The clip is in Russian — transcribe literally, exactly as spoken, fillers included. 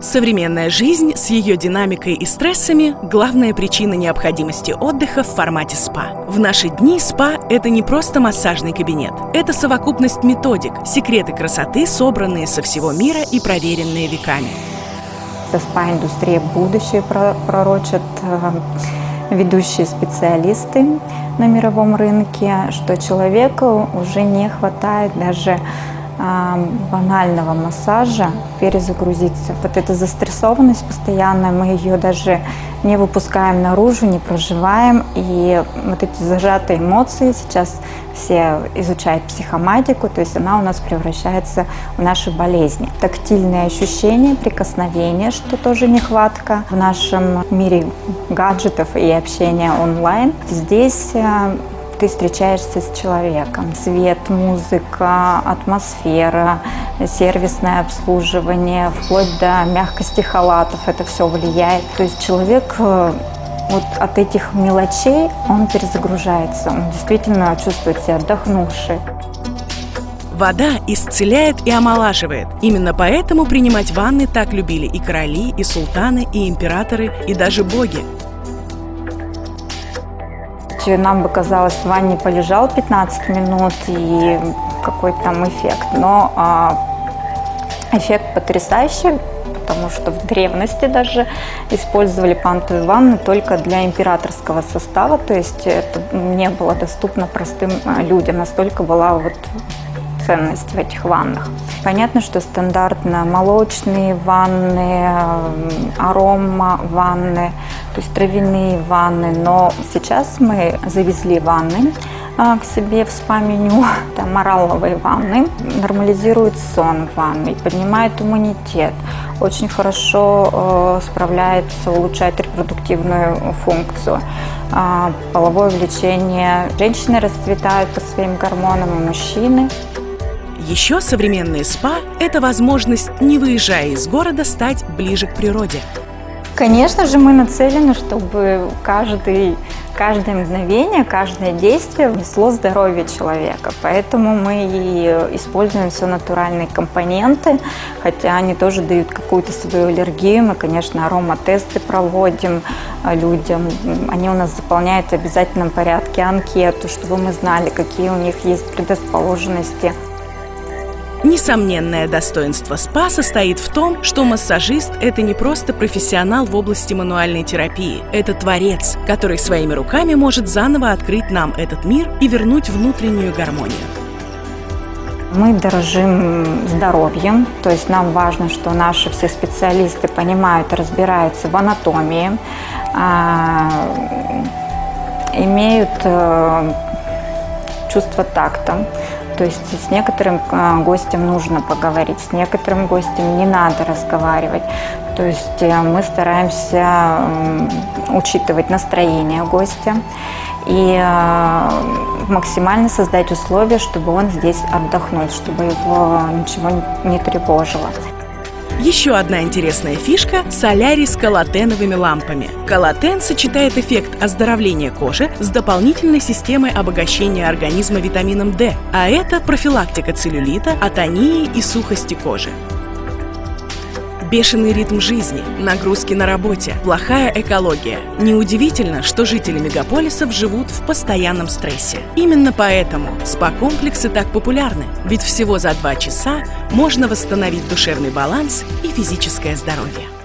Современная жизнь с ее динамикой и стрессами – главная причина необходимости отдыха в формате спа. В наши дни спа – это не просто массажный кабинет. Это совокупность методик, секреты красоты, собранные со всего мира и проверенные веками. Со спа-индустрией будущее пророчат ведущие специалисты на мировом рынке, что человеку уже не хватает даже банального массажа, перезагрузиться. Вот эта застрессованность постоянная, мы ее даже не выпускаем наружу, не проживаем. И вот эти зажатые эмоции, сейчас все изучают психоматику, то есть она у нас превращается в наши болезни. Тактильные ощущения, прикосновения, что тоже нехватка в нашем мире гаджетов и общения онлайн. Здесь ты встречаешься с человеком. Свет, музыка, атмосфера, сервисное обслуживание, вплоть до мягкости халатов, это все влияет. То есть человек вот от этих мелочей, он перезагружается, он действительно чувствует себя отдохнувший. Вода исцеляет и омолаживает. Именно поэтому принимать ванны так любили и короли, и султаны, и императоры, и даже боги. Нам бы казалось, в ванне полежал пятнадцать минут и какой-то там эффект, но а, эффект потрясающий, потому что в древности даже использовали пантовые ванны только для императорского состава, то есть это не было доступно простым людям, настолько была вот ценность в этих ваннах. Понятно, что стандартно молочные ванны, арома ванны, то есть травяные ванны, но сейчас мы завезли ванны а, к себе в спа-меню, там мораловые ванны, нормализирует сон в ванной, поднимает иммунитет, очень хорошо э, справляется, улучшает репродуктивную функцию, э, половое влечение. Женщины расцветают по своим гормонам и мужчины. Еще современные спа – это возможность, не выезжая из города, стать ближе к природе. Конечно же, мы нацелены, чтобы каждый, каждое мгновение, каждое действие несло здоровье человека. Поэтому мы и используем все натуральные компоненты, хотя они тоже дают какую-то свою аллергию. Мы, конечно, ароматесты проводим людям. Они у нас заполняют в обязательном порядке анкету, чтобы мы знали, какие у них есть предрасположенности. Несомненное достоинство спа состоит в том, что массажист – это не просто профессионал в области мануальной терапии. Это творец, который своими руками может заново открыть нам этот мир и вернуть внутреннюю гармонию. Мы дорожим здоровьем, то есть нам важно, что наши все специалисты понимают и разбираются в анатомии, имеют чувство такта. То есть с некоторым гостем нужно поговорить, с некоторым гостем не надо разговаривать. То есть мы стараемся учитывать настроение гостя и максимально создать условия, чтобы он здесь отдохнул, чтобы его ничего не тревожило. Еще одна интересная фишка – солярий с коллатеновыми лампами. Коллатен сочетает эффект оздоровления кожи с дополнительной системой обогащения организма витамином дэ, а это профилактика целлюлита, атонии и сухости кожи. Бешеный ритм жизни, нагрузки на работе, плохая экология. Неудивительно, что жители мегаполисов живут в постоянном стрессе. Именно поэтому спа-комплексы так популярны, ведь всего за два часа можно восстановить душевный баланс и физическое здоровье.